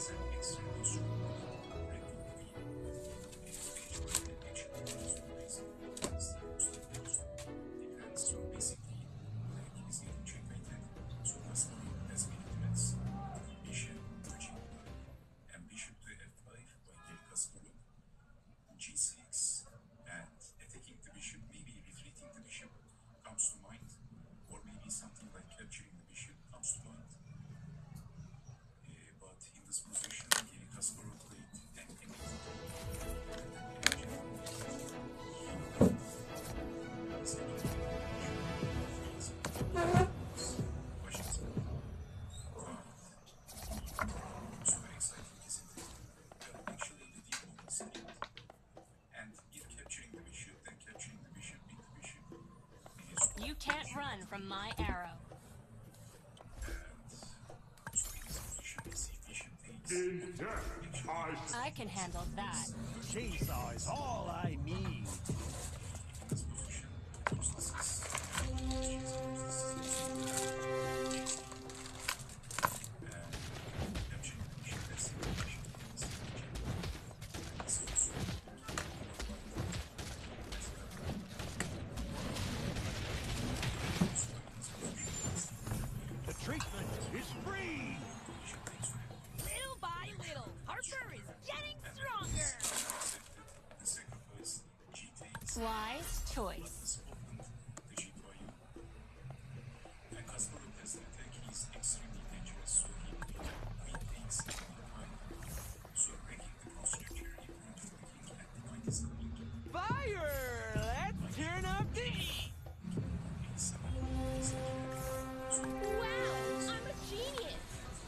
You can't run from my arrow. In death, I can handle that. Chainsaw is all I need. The treatment is free. Little by little, Harper is getting stronger. Wise choice. Fire! Let's turn up the heat. Wow, I'm a genius.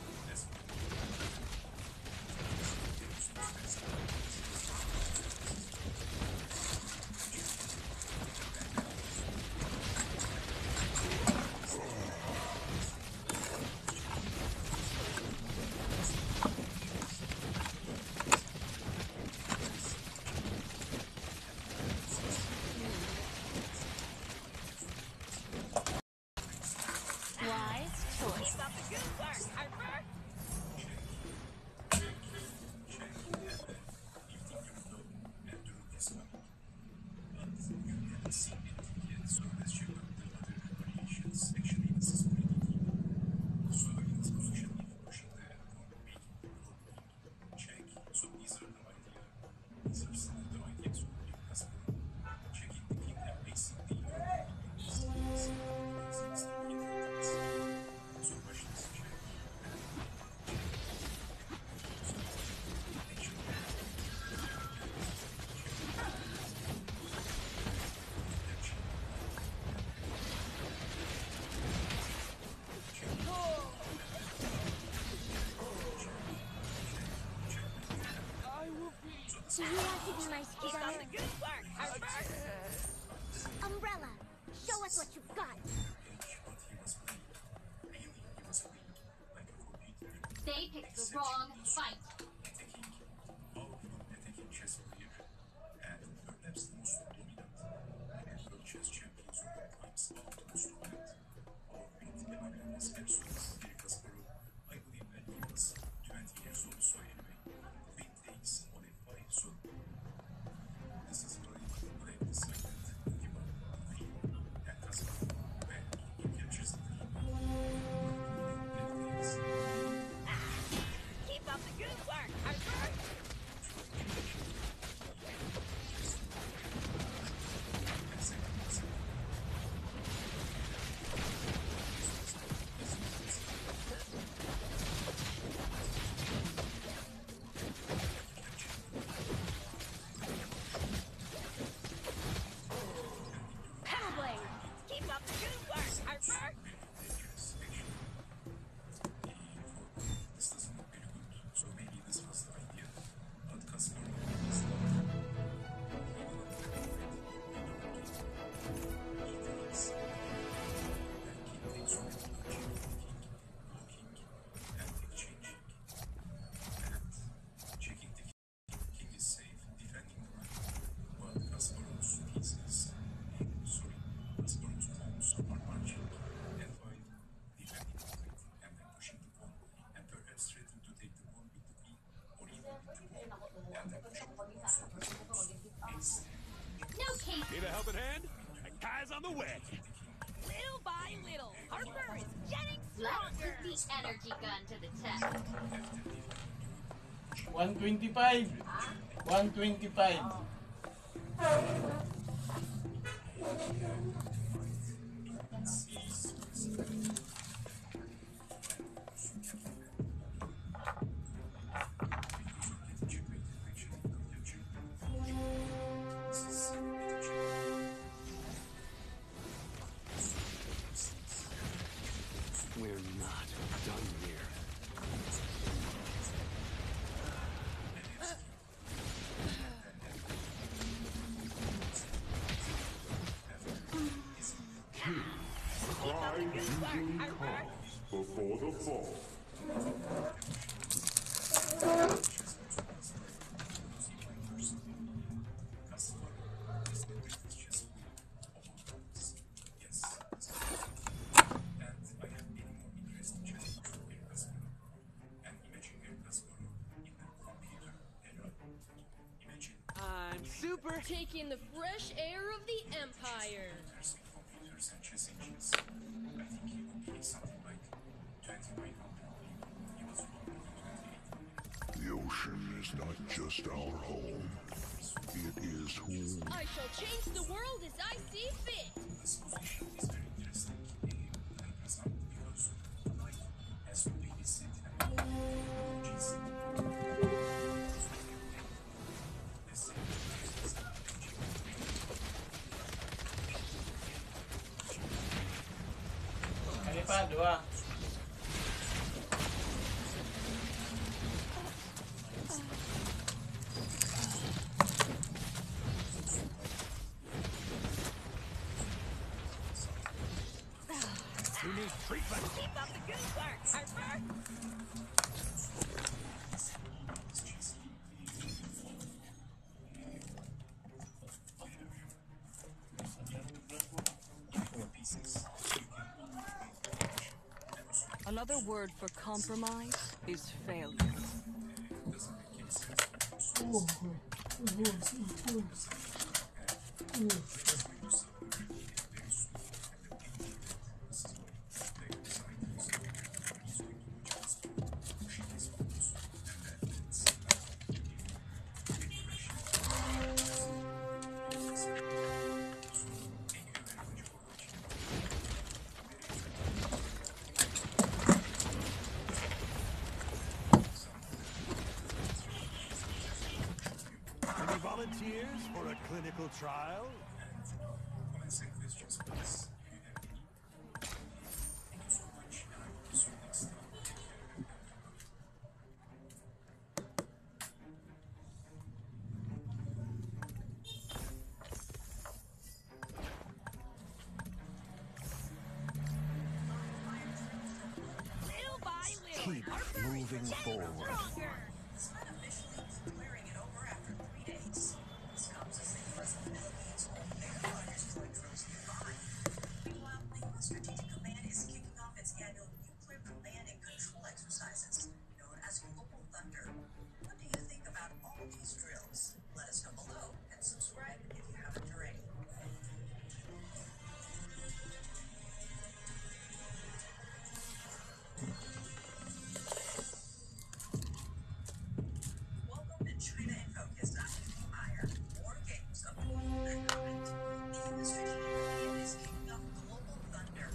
Wise choice. Keep up the good work, Harper. So you want to be my Keep squire? up the good work, Harper. Umbrella, show us what you've got. They picked the wrong fight. Keep up the good work, Harper. No case. Need a helping hand? A guy's on the way. Little by little, Harper is getting Let's stronger. put the energy gun to the test. 125. 125. We're not done here. Pride usually comes before the fall. I'm super. Taking the fresh air of the Empire. The ocean is not just our home. It is who I shall change the world as I see fit. Kali pa, dua. Who needs treatment? Keep up the good work, Harper. Another word for compromise is failure. Any volunteers for a clinical trial? Little by little, Keep Harper moving is getting forward. stronger. Strategic Command is kicking off its annual nuclear command and control exercises, known as Global Thunder. What do you think about all these drills? Let us know below and subscribe if you haven't already. Welcome to China in Focus. I'm Vicky Meyer. More games of the week and comment. The U.S. Strategic Command is kicking off Global Thunder.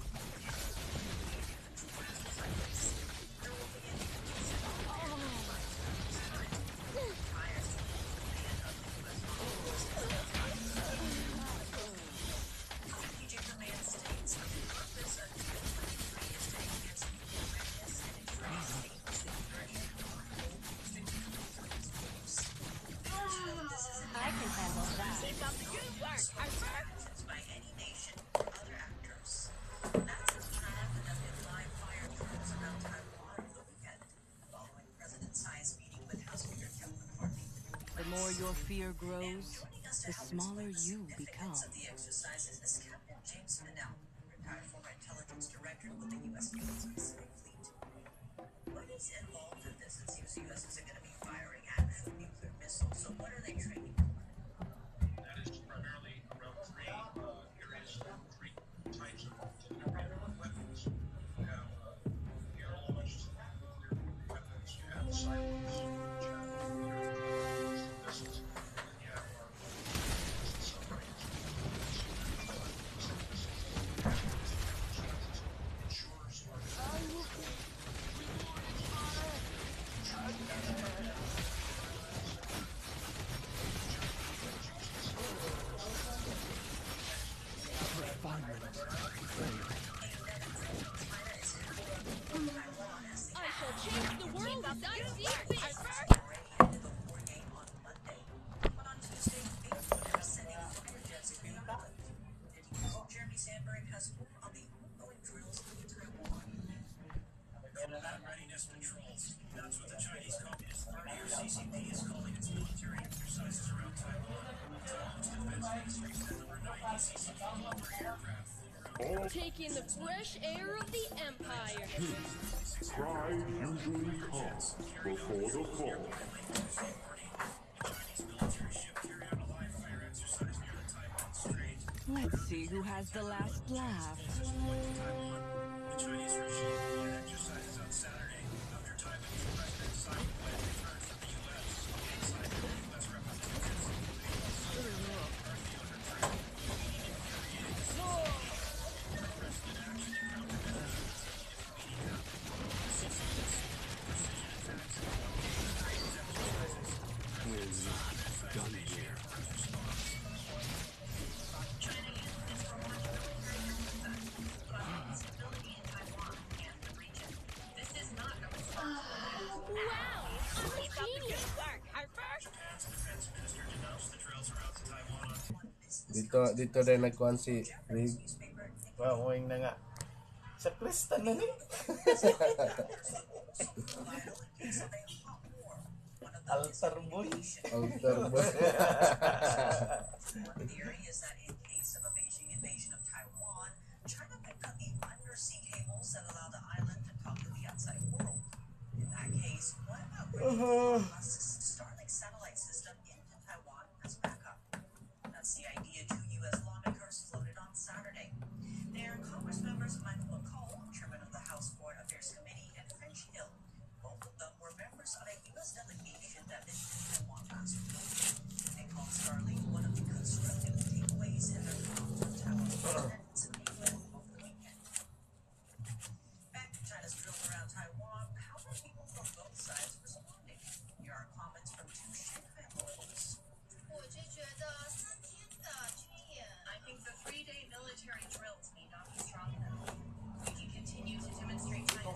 Strategic Command states the purpose of 2023 is to enhance readiness and ensure security and I can handle that. Keep up the good work, Harper. actions by any nation or other actors. That's as China conducted live fire drills around Taiwan over the weekend, following President Tsai's meeting with House Speaker Kevin McCarthy. The more your fear grows, Joining us to the help smaller explain you the significance become. of the exercises is Captain James Fennell, retired former intelligence director with the U.S. Navy's Pacific Fleet. What is involved in this? It seems the U.S. isn't going to be firing actual nuclear missiles, so as I see fit. already ended the war game on Monday. But on Tuesday, 8 are sending fighter jets to the island. And Jeremy Sandberg has more on the ongoing drills in Taiwan. Combat readiness patrols. That's what the Chinese Communist Party, or CCP, is calling its military exercises around Taiwan. Taiwan's defense ministry said there were 90 CCP aircraft. Taking the fresh air of the Empire. Pride usually comes before the fall. Let's see who has the last laugh. The Chinese regime began exercises on Saturday after Taiwanese President Tsai Ing-wen returned from the U.S. alongside U.S. representatives, Wow, I'm a genius. Japan's defense minister denounced the drills around Taiwan on Dito rin nagkuhan si Rig. Pamuing na nga. Sa Krista na ni. Altar boy. Outer ba? One theory is that in case of a Beijing invasion of Taiwan, China could cut the undersea cables that allow the island to talk to the outside world. In that case, what about bringing Elon Musk's Starlink satellite system into Taiwan as backup? That's the idea two U.S. lawmakers floated on Saturday. They're Congress members Michael McCall, chairman of the House Foreign Affairs Committee, and French Hill. Both of them were members of a U.S. delegation that visited Taiwan last week. They called Starlink one of the constructive takeaways in their talks with Taiwan's president Tsai Ing-wen over the weekend. Back to China's drills around Taiwan, how are people from both sides responding? Here are comments from two Shanghai locals. I think the 3-day military drills need not be strong enough. We can continue to demonstrate China's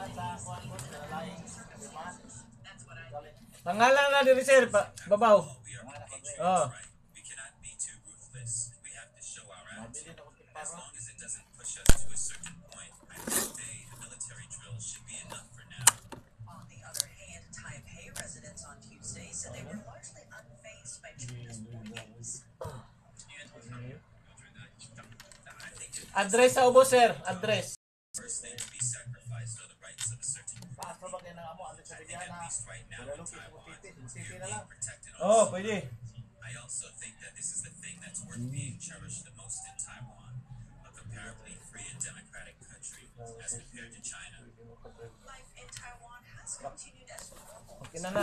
That's what I mean. Pangalan na diri sir, babaw. Oh. We cannot be too ruthless. We have to show our attitude. As long as it doesn't push us to a certain point, I think the military drills should be enough for now. On the other hand, Taipei residents on Tuesday said they were largely unfazed by China's war games. Address sa ubo sir, address. First thing to be sacrificed are the rights of a certain group. I think at least right now in Taiwan, we are being protected on Oh, some pwede. level. I also think that this is the thing that's worth being cherished the most in Taiwan, a comparably free and democratic country as compared to China. Life in Taiwan has continued as normal. Okay na na.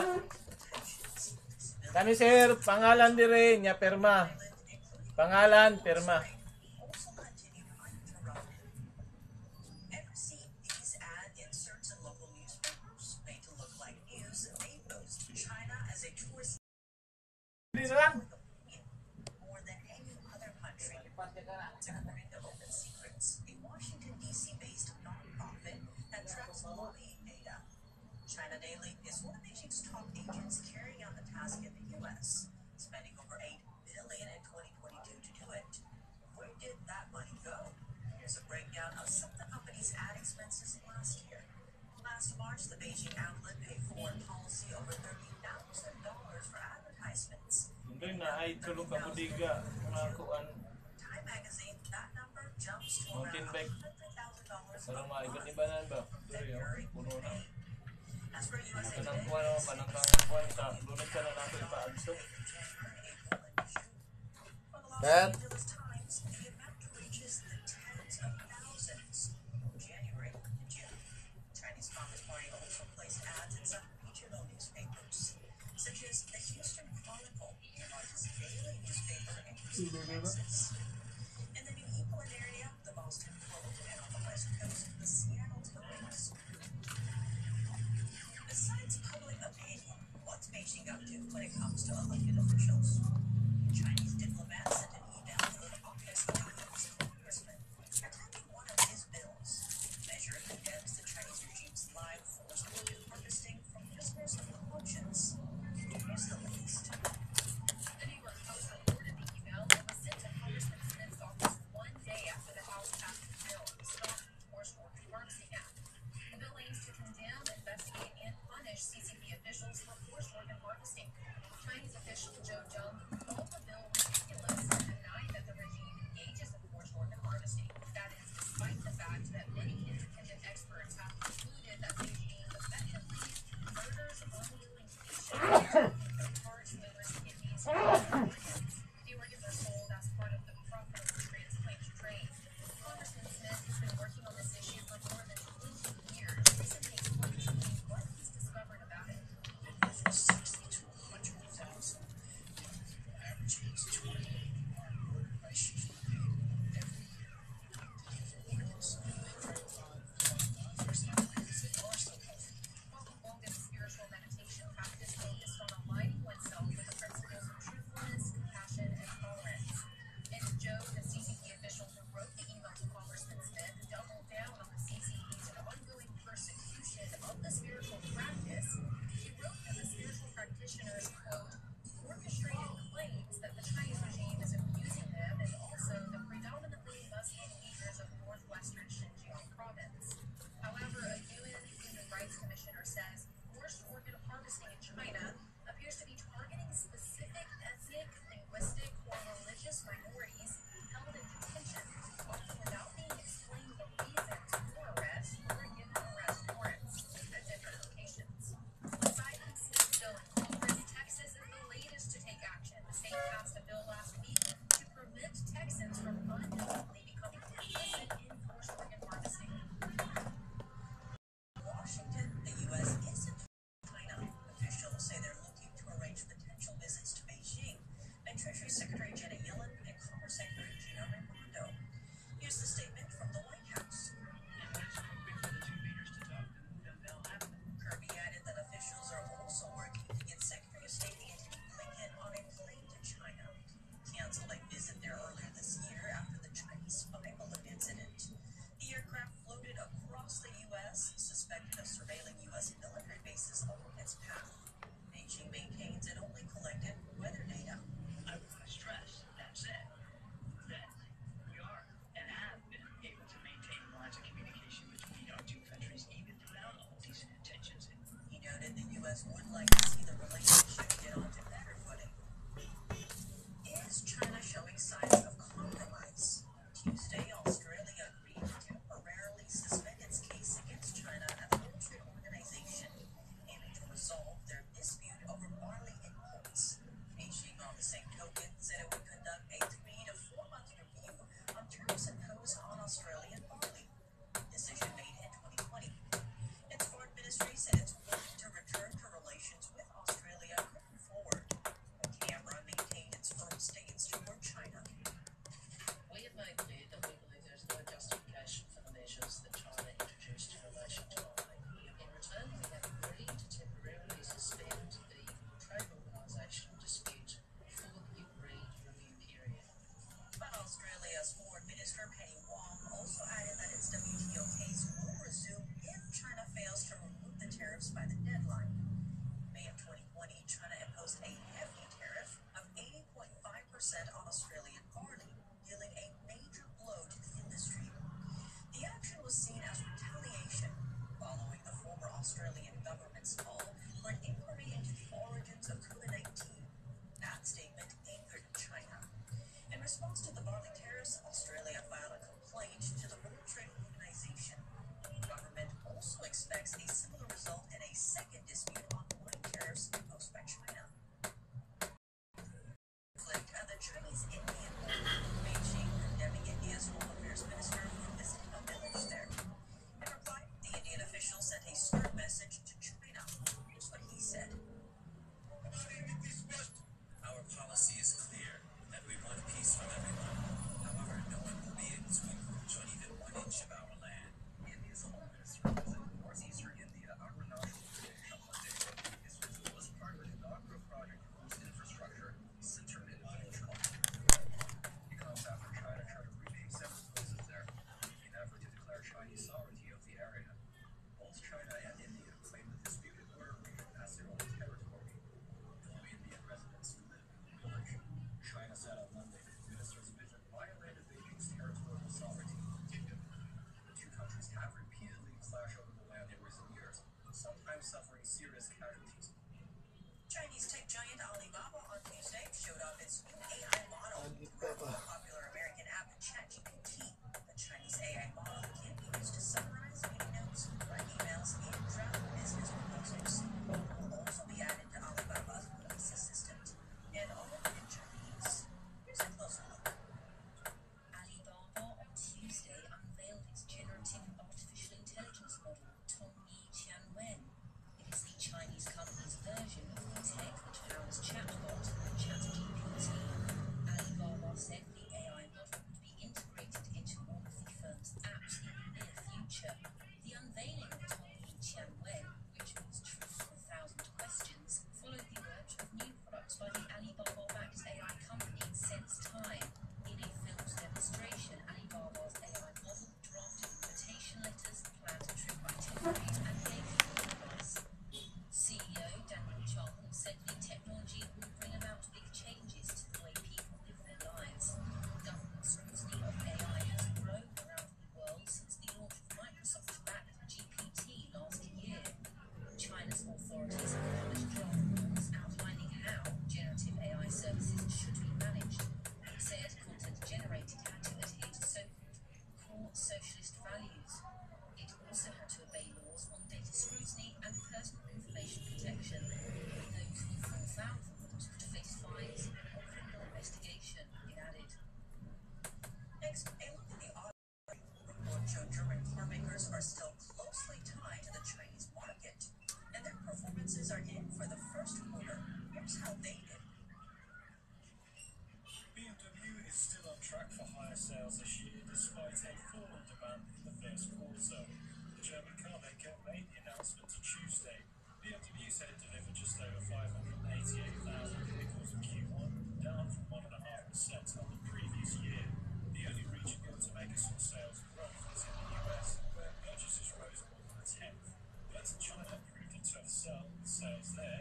Kami sir, pangalan dire nya perma. Pangalan perma. Also continued uninterrupted. Ever see these ad inserts in local newspapers? Made to look like news, they boast China as a tourist Hindi na lang. more than any other country. According to Open Secrets, a Washington, D.C.-based nonprofit that tracks lobbying data. China Daily is one of Beijing's top agents carrying out the task in the U.S., spending over $8 billion in 2022 to do it. Where did that money go? Here's a breakdown of some of the company's ad expenses last year. Last March, the Beijing outlet paid foreign policy over $30,000 for advertisements. Doon na ay tulog ka budiga mga kuan. Time magazine, that number jumps to Mountain around bike. $100,000 Sarang a mga month iban-ibanan ba? from Diri February puno to na. May. As for USA Kanang Today, kuan o panangkang kuan sa lunod ka na nato ipaadto. for the Los Dad? Angeles Times, the amount reaches the tens of thousands. From January to June, Chinese Communist Party also placed ads in some regional newspapers, such as the Houston Chronicle, the largest daily newspaper in Houston, Texas. In the New England area, the most important, and on the West Coast, the Seattle Times. Besides public opinion, what's Beijing up to when it comes to elected officials? Chinese diplomats sent an email to the minorities held in detention, often without being explained the reasons for arrest or given arrest warrants at different locations. Biden is still in Congress. Texas is the latest to take action. The state passed a bill last week to prevent Texans from unknowingly becoming complicit in forced organ harvesting. Washington, the U.S. isn't China. Officials say they're looking to arrange potential visits to Beijing by Treasury Secretary Janet Yellen and Commerce Secretary Gina Raimondo. Here's the statement from the White House. Kirby added that officials are also working to get Secretary of State Antony Blinken on a plane to China. Canceled a visit there earlier this year after the Chinese spy balloon incident. The aircraft floated across the U.S., suspected of surveilling U.S. military bases along its path. Beijing maintains it only collected weather data. I want to stress, that said, that we are and have been able to maintain lines of communication between our two countries even throughout all these tensions. He noted the U.S. would like to see the relationship get onto better footing. Is China showing signs of compromise? Tuesday, Australia agreed to temporarily suspend its case against China at the World Trade Organization, aiming to resolve their dispute over barley imports. Beijing, on the same token, said it would conduct a 3 to 4 month review on tariffs imposed on Australian barley. Decision made in 2020. Its foreign ministry said it's working to return to relations with Australia going forward. Canberra maintained its firm stance toward China. We have made clear that we believe there is no justification for the measures that China introduced in relation to barley. In return, we have agreed to temporarily suspend the trade organisation dispute for the agreed review period. But Australia's Foreign Minister Penny Wong also added that its WTO case will resume if China fails to remove the tariffs by the deadline. In May of 2020, China imposed a hefty tariff of 80.5% on Australian barley, dealing a major blow to the industry. The action was seen as retaliation, following the former Australian government's call for an inquiry into the origins of COVID-19. That statement angered China. In response to the barley tariffs, Australia filed a complaint to the World Trade Organization. The government also expects a similar result in a second dispute on wine tariffs imposed by China. Conflict at the Chinese-Indian border, Beijing condemning India's Home Affairs Minister for visiting a village there. In reply, the Indian official sent a stern message to China. Here's what he said. Our policy is clear that we want peace from everyone. However, no one will be able to encroach on even 1 inch of our land. India's Home Minister visited northeastern India, Arunachal Pradesh on Monday. His visit was part of an inaugural project to boost infrastructure centered in village culture. It comes after China tried to rename several places there in an effort to declare Chinese sovereignty of the area. Both China and India claim the disputed border region as their own territory. No Indian residents live in the village. China said on Monday that the minister's visit violated Beijing's territorial sovereignty. The two countries have repeatedly clashed over the land in recent years, sometimes suffering serious casualties. Chinese tech giant Alibaba on Tuesday showed off its new AI model, the popular American app ChatGPT. The Chinese AI model can be used to summarize meeting notes, write emails, and draft business proposals. It will also be added to Alibaba's voice assistant, and all of it in Chinese. Here's a closer look. Alibaba on Tuesday unveiled its generative artificial intelligence model, Tongyi Tianwen. It is the Chinese company's version of the tech which powers chatbot ChatGPT.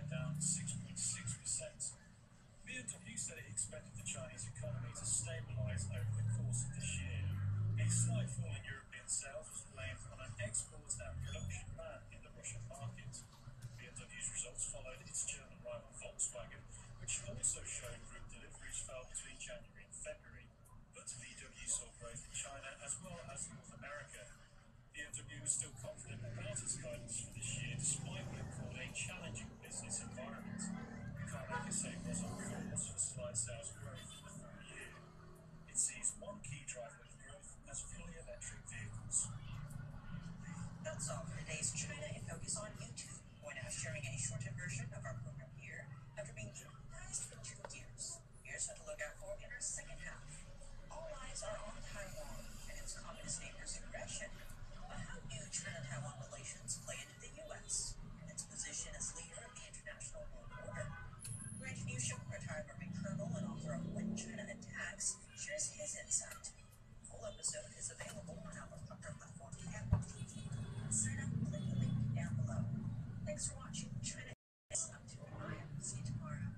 down 6.6%. BMW said it expected the Chinese economy to stabilise over the course of this year. A slight fall in European sales was blamed on an export and production ban in the Russian market. BMW's results followed its German rival Volkswagen, which also showed group deliveries fell between January and February. But VW saw growth in China as well as North America. BMW was still confident about its guidance for this year, despite what it called a challenging business environment. The car maker said it was on course for slight sales growth in the full year. It sees one key driver of growth as fully electric vehicles. That's all for today's China in Focus on YouTube. We're now sharing a shortened version of our program here after being demonized for 2 years. Here's what to look out for in our second half. All eyes are on Taiwan and its communist neighbor's aggression. But how do China-Taiwan relations play into the U.S. and its position as leader of the international world order? Grant Newsham, retired Army colonel and author of When China Attacks, shares his insight. The full episode is available on our partner platform, Apple TV. Sign up, click the link down below. Thanks for watching China. Up to tomorrow. See you tomorrow.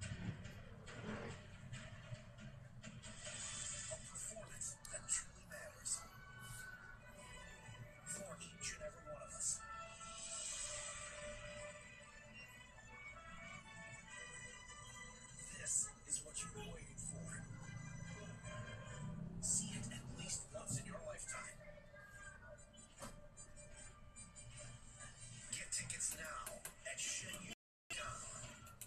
A performance that truly matters for each and every one of us. This is what you've been waiting for. See it at least once in your lifetime. Get tickets now at Shenyang.com.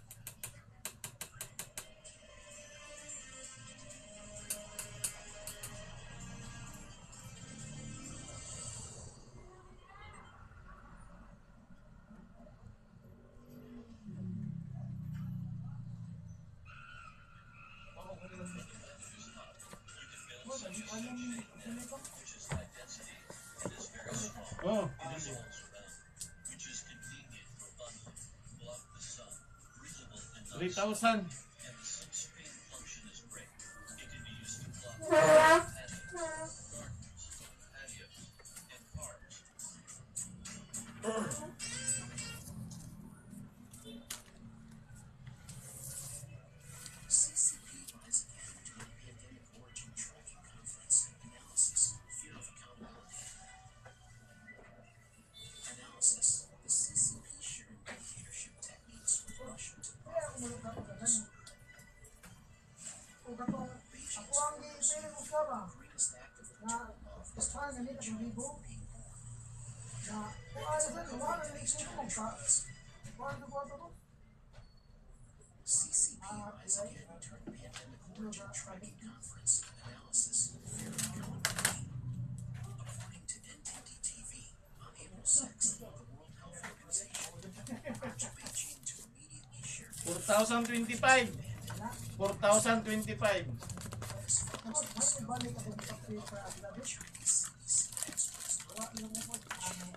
Oh, Which is convenient for bundling, block the sun, breathable and 3,000. and the 6-pin function is great. It can be used to block patios, and cars. CCP buys again to a pandemic origin tracking conference. Analysis, fear of accountability. Analysis, the CCP sharing dictatorship techniques with Russia to profit from global disorder. Beijing's greatest act of return of love is to prevent China from being born. It's uncovered today's China trials. CCP buys again to a pandemic origin tracking conference. Analysis, fear of accountability. According to NTD TV, on April 6th, the World Health Organization urged Beijing to immediately share 4,025. 4,025. This follows the discovery of the Chinese CDC experts